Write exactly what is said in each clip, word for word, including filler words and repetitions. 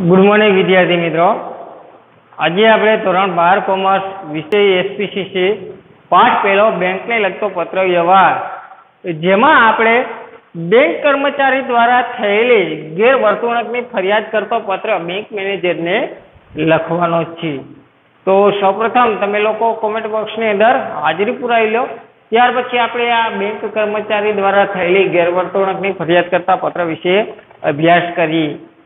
Good morning विद्यार्थी मित्रों, आज आप धोरण बार कॉमर्स विषय एसपीसीसी पाठ पहलो बैंक ने लगतो पत्र व्यवहार जेमा आपणे बैंक कर्मचारी द्वारा थयेली गैरवर्तणूकनी फरियाद करतो पत्र बैंक मैनेजर ने लखवानो छे। तो सौप्रथम तमे लोको कमेंट बॉक्स ની અંદર હાજરી પુરાવી લો, ત્યાર પછી આપણે આ બેંક કર્મચારી દ્વારા થયેલી ગેરવર્તણૂકની ફરિયાદ કરતા પત્ર વિશે અભ્યાસ કરીએ।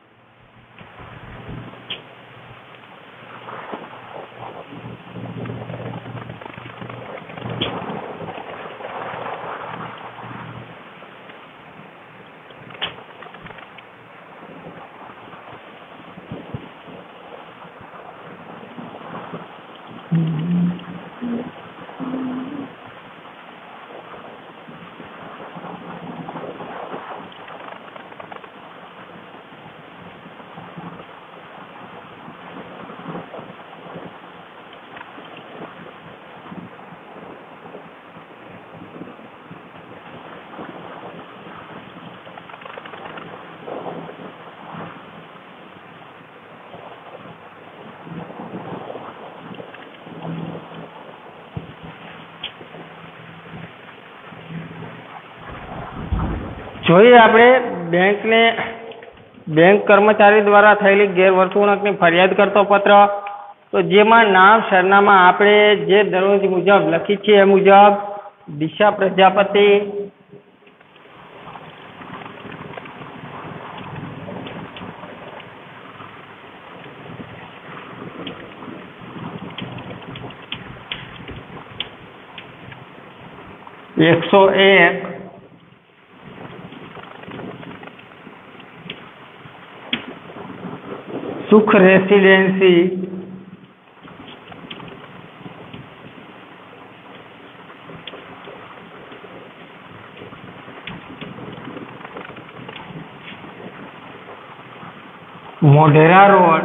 જોઈએ આપણે બેંક ને બેંક કર્મચારી દ્વારા થયેલી ગેરવર્તણૂકની ફરિયાદ કરતો પત્ર। તો જેમાં નામ સરનામા આપણે જે દરરોજ મુજબ લખી છે એ મુજબ દિશા પ્રજાપતિ, એકસો એક सुख रेसिडेंसी, मोढेरा रोड,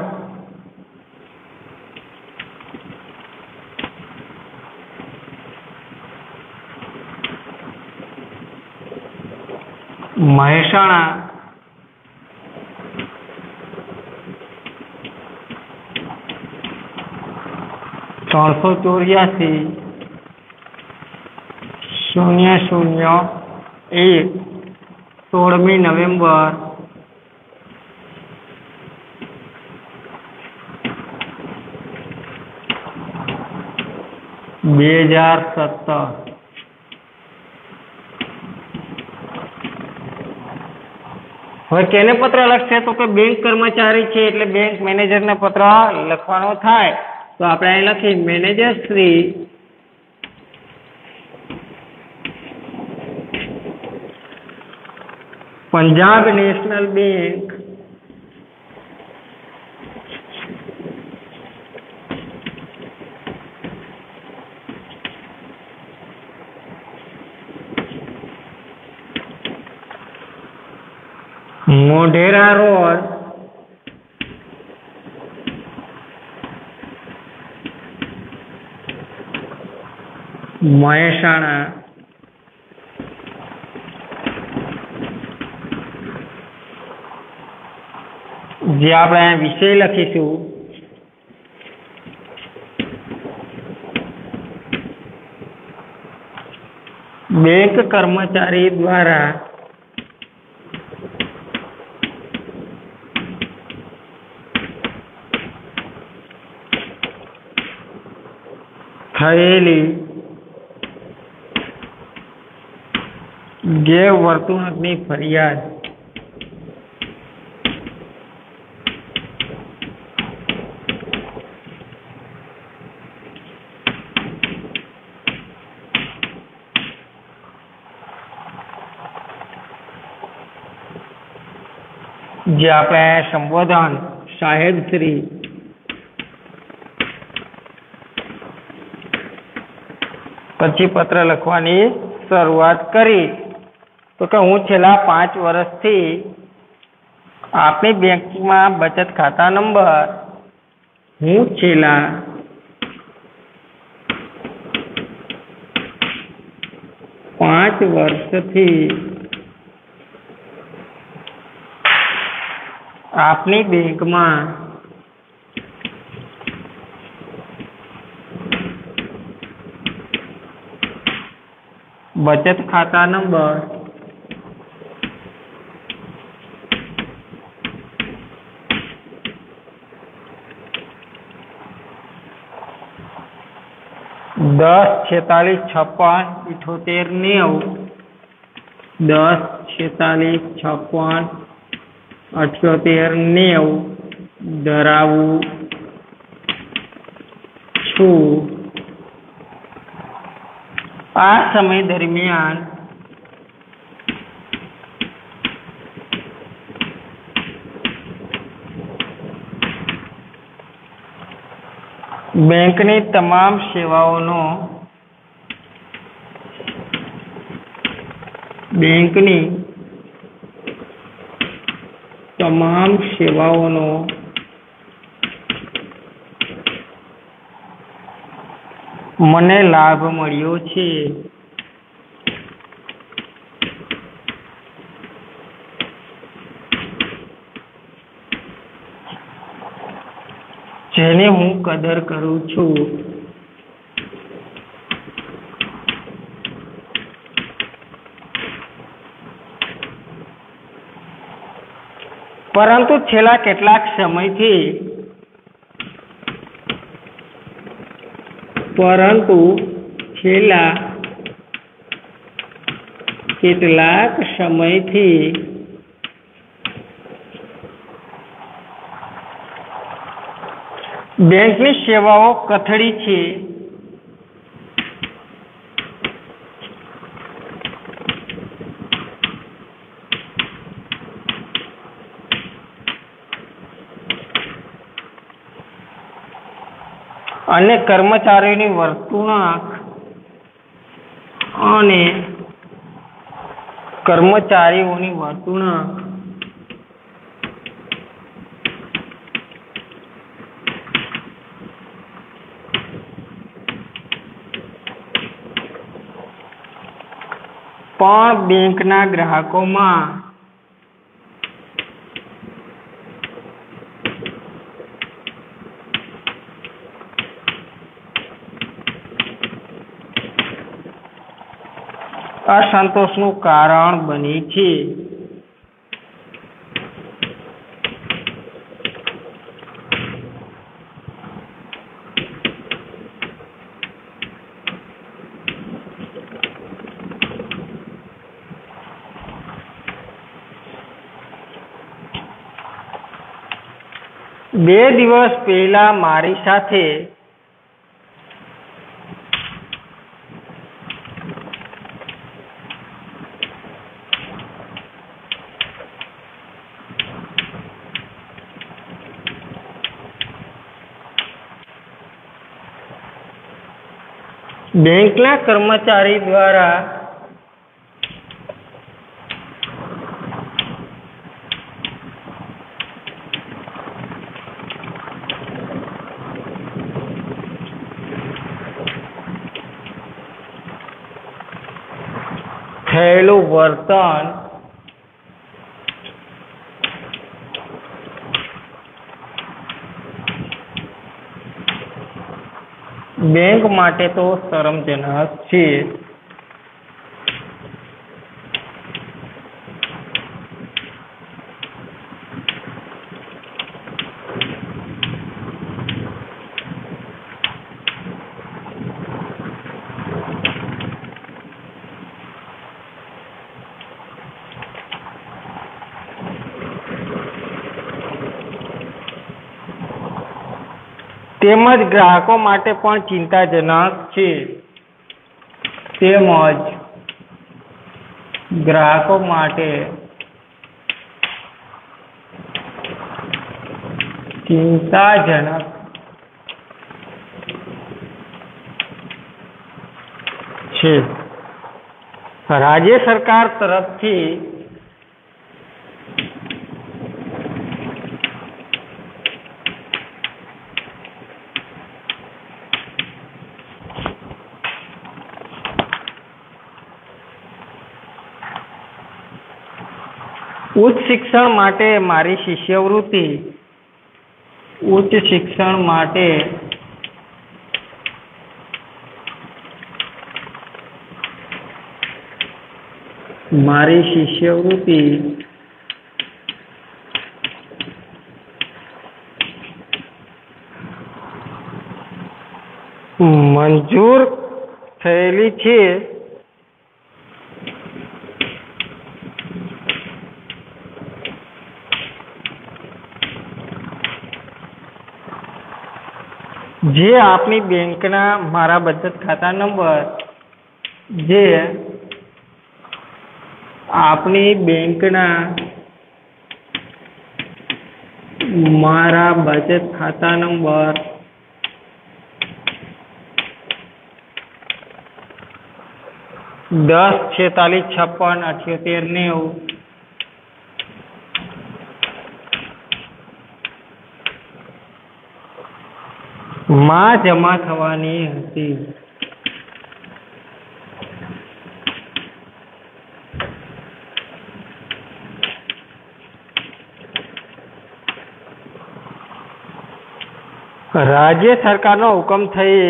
महेसाणा, त्रण सौ चौरासी शून्य शून्य एक सोलमी नवेम्बर बे हजार सत्तर। હવે કેને પત્ર લખશે તો કે બેંક કર્મચારી છે એટલે બેંક મેનેજર ને પત્ર લખવાનો થાય। तो આપણે અહીં લખી manager Shri Punjab National Bank Modhera Road Mehsana જે આપણે વિષય લખીશું બેંક કર્મચારી દ્વારા થયેલી ગેરવર્તણૂકની ફરિયાદ જે આપણે સંબોધન સાહેબ શ્રી પછી પત્ર લખવાની શરૂઆત કરી। तो कि हूँ छेल्ला पांच वर्षथी आपनी बैंक में बचत खाता नंबर हूँ छेल्ला पांच वर्षथी આપની બેંકમાં બચત ખાતા નંબર દસ છેતાલીસ છપ્પન ઇઠોતેર નેવું દસ છેતાલીસ છપ્પન અઠ્યોતેર નેવું ધરાવું છું. આ સમય દરમિયાન બેંકની તમામ સેવાઓનો બેંકની તમામ સેવાઓનો મને લાભ મળ્યો છે. જેને હું કદર કરું છું. પરંતુ છેલ્લા કેટલાક સમયથી પરંતુ છેલ્લા કેટલાક સમયથી બેંકની સેવાઓ કથળી છે. અને કર્મચારીઓની વર્તણૂક અને કર્મચારીઓની વર્તણૂક પણ બેંકના ગ્રાહકોમાં અસંતોષનું કારણ બની છે. બે દિવસ પહેલા મારી સાથે બેંકના કર્મચારી દ્વારા થયેલું વર્તન બેંક માટે તો શરમજનક છે. તેમજ ગ્રાહકો માટે પણ ચિંતાજનક છે. તેમજ ગ્રાહકો માટે ચિંતાજનક છે. રાજ્ય સરકાર તરફથી ઉચ્ચ શિક્ષણ માટે મારી શિષ્યવૃત્તિ ઉચ્ચ શિક્ષણ માટે મારી શિષ્યવૃત્તિ મંજૂર થયેલી છે જે આપની બેંકના મારા બચત ખાતા નંબર જે આપની બેંકના મારા બચત ખાતા નંબર દસ છેતાલીસ છપ્પન અઠ્યોતેર નેવું માં જમા થવાની હતી. રાજ્ય સરકારનો હુકમ થઈ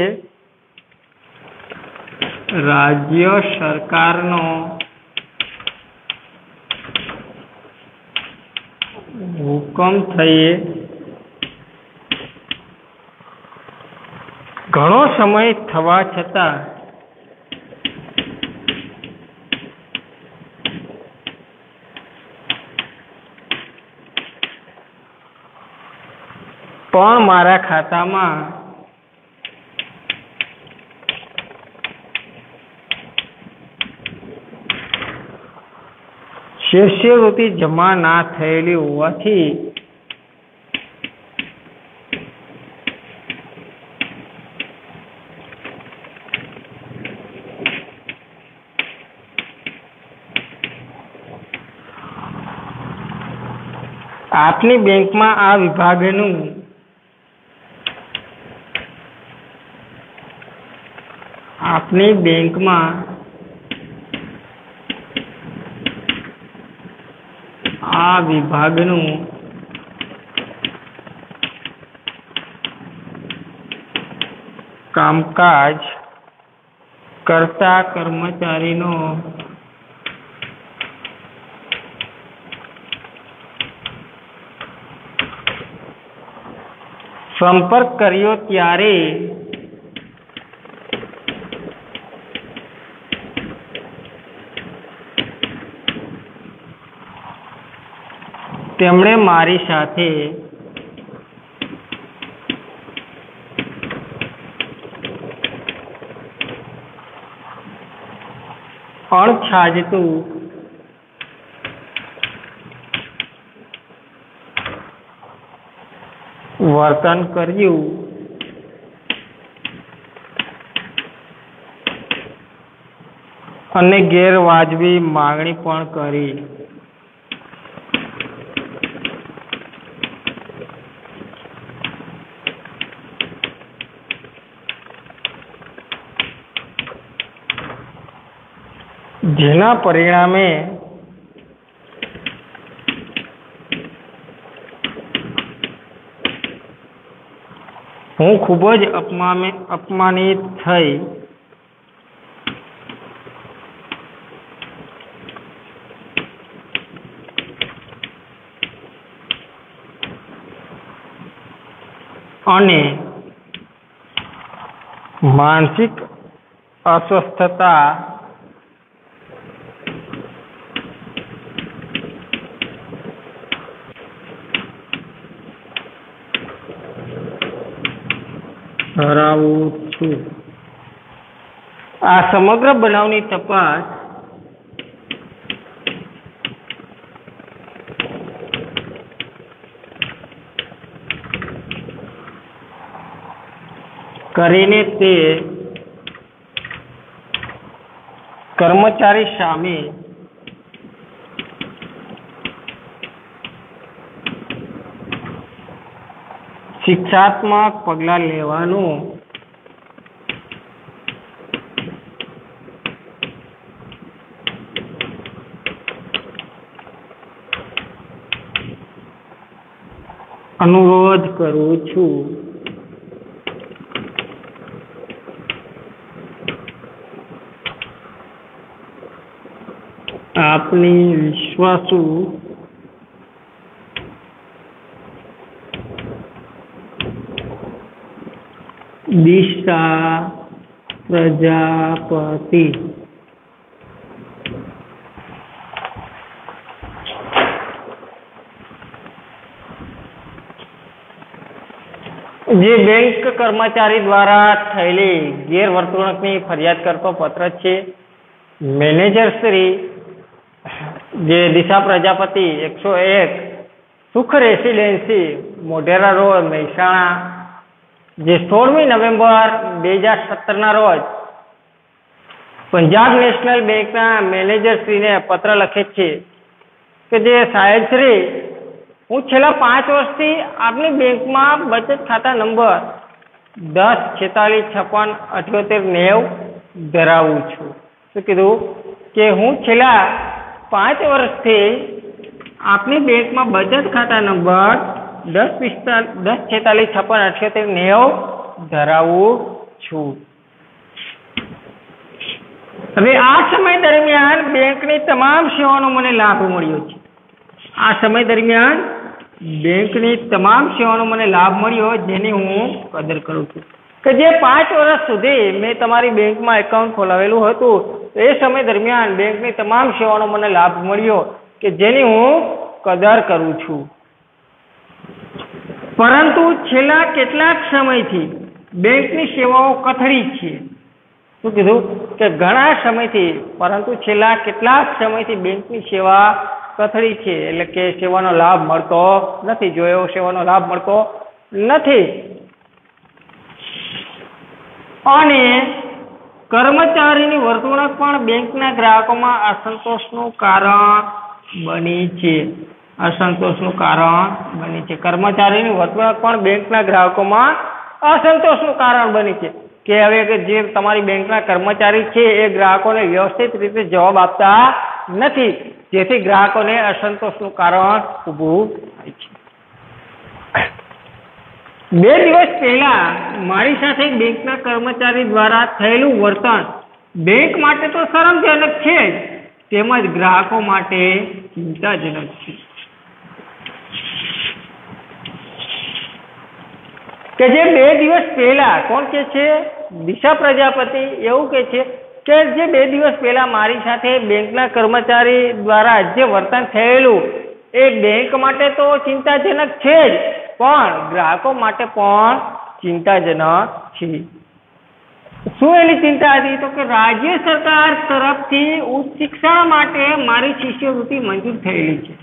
રાજ્ય સરકારનો હુકમ થઈ ઘણો સમય થવા છતાં પણ મારા ખાતામાં શિષ્યવૃત્તિ જમા ના થયેલી હોવાથી આપની બેંકમાં આ વિભાગનું આપની બેંકમાં આ વિભાગનું કામકાજ કરતા કર્મચારીનો સંપર્ક કર્યો ત્યારે તેમણે મારી સાથે અણછાજતું વર્તન કર્યું અને ગેરવાજબી માંગણી પણ કરી. જેના પરિણામે હું ખૂબ જ અપમાનિત થઈ અને માનસિક અસ્વસ્થતા ધરાવું છું. આ સમગ્ર બનાવની તપાસ કરીને તે કર્મચારી સામે શિક્ષાત્મક પગલાં લેવાનું અનુરોધ કરું છું. આપની વિશ્વાસુ દિશા પ્રજાપતિ જે બેંક કર્મચારી દ્વારા થયેલી ગેરવર્તણૂકની ફરિયાદ કરતો પત્ર છે. મેનેજર શ્રી જે દિશા પ્રજાપતિ એકસો એક સુખ રેસિડેન્સી મોઢેરા રોડ મહેસાણા જે સોળમી નવેમ્બર બે હજાર સત્તરના રોજ પંજાબ નેશનલ બેંકના મેનેજર શ્રીને પત્ર લખે છે કે જે સાહેબ શ્રી, હું છેલ્લા પાંચ વર્ષથી આપની બેંકમાં બચત ખાતા નંબર દસ છેતાલીસ છપ્પન અઠ્યોતેર નેવ ધરાવું છું. શું કીધું કે હું છેલ્લા પાંચ વર્ષથી આપની બેંકમાં બચત ખાતા નંબર દસ પિસ્તાલીસ દસ છેતાલીસ છપ્પન અઠ્યોતેર નેવ ધરાવું છું. હવે આ સમય દરમિયાન બેંકની તમામ સેવાનો મને લાભ મળ્યો છે. આ સમય દરમિયાન બેંકની તમામ સેવાનો મને લાભ મળ્યો જેની હું કદર કરું છું. કે જે પાંચ વર્ષ સુધી મેં તમારી બેંકમાં એકાઉન્ટ ખોલાવેલું હતું એ સમય દરમિયાન બેંકની તમામ સેવાનો મને લાભ મળ્યો કે જેની હું કદર કરું છું. પરંતુ છેલ્લા કેટલાક સમયથી બેંકની સેવાઓ કથળી છે. શું કીધું કે ઘણા સમયથી પરંતુ છેલ્લા કેટલાક સમયથી બેંકની સેવા કથળી છે, એટલે કે સેવાનો લાભ મળતો નથી. જો એવો સેવાનો લાભ મળતો નથી અને કર્મચારીની વર્તણૂક પણ બેંકના ગ્રાહકોમાં અસંતોષનું કારણ બની છે. અસંતોષનું કારણ બની છે. કર્મચારીની વર્તણૂક પણ બેંકના ગ્રાહકોમાં અસંતોષનું કારણ બની છે કે હવે કે જે તમારી બેંકના કર્મચારી છે એ ગ્રાહકોને વ્યવસ્થિત રીતે જવાબ આપતા નથી, જેથી ગ્રાહકોને અસંતોષનું કારણ ઊભું થાય છે. બે દિવસ પહેલા મારી સાથે બેંકના કર્મચારી દ્વારા થયેલું વર્તન બેંક માટે તો શરમજનક છે જ, તેમજ ગ્રાહકો માટે ચિંતાજનક છે. કે જે બે દિવસ પહેલા કોણ કે છે? દિશા પ્રજાપતિ એવું કે છે કે જે બે દિવસ પહેલા મારી સાથે બેંકના કર્મચારી દ્વારા જે વર્તન થયેલું એ બેંક માટે તો ચિંતાજનક છે જ, પણ ગ્રાહકો માટે પણ ચિંતાજનક છે. શું એની ચિંતા હતી? તો કે રાજ્ય સરકાર તરફથી ઉચ્ચ શિક્ષણ માટે મારી શિષ્યવૃત્તિ મંજૂર થયેલી છે.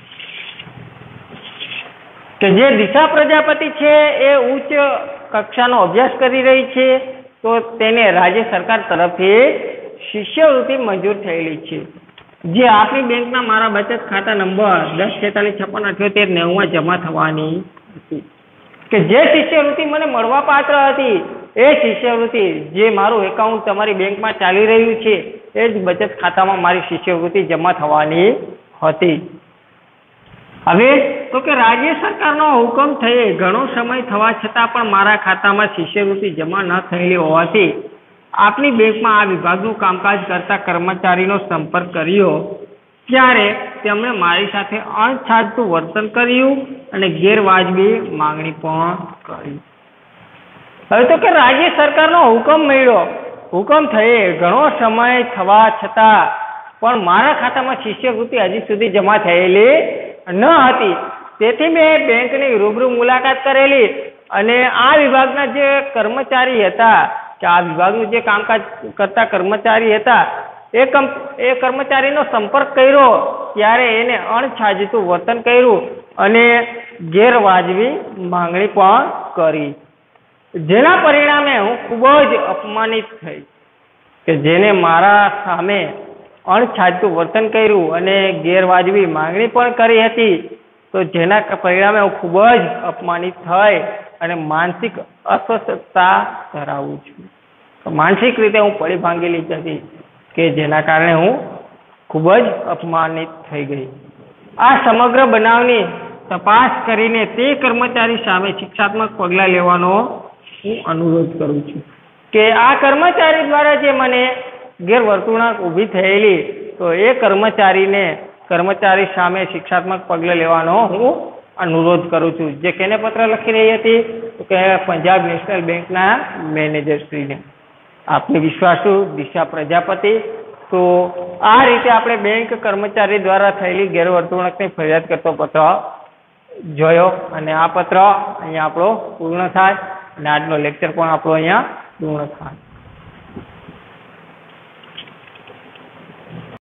કે જે દિશા પ્રજાપતિ છે એ ઉચ્ચ કક્ષાનો અભ્યાસ કરી રહી છે, તો તેને રાજ્ય સરકાર તરફથી શિષ્યવૃત્તિ મંજૂર થયેલી છે, જે આપણી બેંકના મારા બચત ખાતા નંબર દસ છેતાલીસ છપ્પન અઠ્યોતેર નેવુંમાં જમા થવાની હતી. કે જે શિષ્યવૃત્તિ મને મળવા પાત્ર હતી એ શિષ્યવૃત્તિ જે મારું એકાઉન્ટ તમારી બેંકમાં ચાલી રહ્યું છે એ જ બચત ખાતામાં મારી શિષ્યવૃત્તિ જમા થવાની હતી. હવે તો કે રાજ્ય સરકારનો હુકમ થયે ઘણો સમય થવા છતાં પણ મારા ખાતામાં શિષ્યવૃત્તિ જમા ન થયેલી હોવાથી આપની બેંકમાં આ વિભાગનું કામકાજ કરતા કર્મચારીનો સંપર્ક કર્યો, ત્યારે તેમણે મારી સાથે અણછાજતું વર્તન કર્યું અને ગેરવાજબી માંગણી પણ કરી. હવે તો કે રાજ્ય સરકારનો હુકમ મળ્યો, હુકમ થયે ઘણો સમય થવા છતાં પણ મારા ખાતામાં શિષ્યવૃત્તિ હજી સુધી જમા થયેલી ન હતી. તેથી મેં બેંકની રૂબરૂ મુલાકાત કરેલી અને આ વિભાગના જે કર્મચારી હતા કે આ વિભાગનું જે કામકાજ કરતા કર્મચારી હતા એ કમ એ કર્મચારીનો સંપર્ક કર્યો, ત્યારે એને અણછાજતું વર્તન કર્યું અને ગેરવાજબી માંગણી પણ કરી, જેના પરિણામે હું ખૂબ જ અપમાનિત થઈ. કે જેને મારા સામે અણછાજતું વર્તન કર્યું અને ગેરવાજબી માંગણી પણ કરી હતી, તો જેના પરિણામે હું ખૂબ જ અપમાનિત થઈ અને માનસિક અસ્વસ્થતા ધરાવું છું. માનસિક રીતે હું પડી ભાંગેલી હતી કે જેના કારણે હું ખૂબ જ અપમાનિત થઈ ગઈ. આ સમગ્ર બનાવની તપાસ કરીને તે કર્મચારી સામે શિક્ષાત્મક પગલાં લેવાનો હું અનુરોધ કરું છું કે આ કર્મચારી દ્વારા જે મને ગેરવર્તણૂક ઊભી થયેલી તો એ કર્મચારીને કર્મચારી સામે શિક્ષાત્મક પગલાં લેવાનો હું અનુરોધ કરું છું. જે કેને પત્ર લખી રહી હતી તો કે પંજાબ નેશનલ બેંકના મેનેજરશ્રીને. આપની વિશ્વાસુ દિશા પ્રજાપતિ. તો આ રીતે આપણે બેંક કર્મચારી દ્વારા થયેલી ગેરવર્તણૂકની ફરિયાદ કરતો પત્ર જોયો અને આ પત્ર અહીંયા આપણો પૂર્ણ થાય અને આજનો લેક્ચર પણ આપણો અહીંયા પૂર્ણ થાય.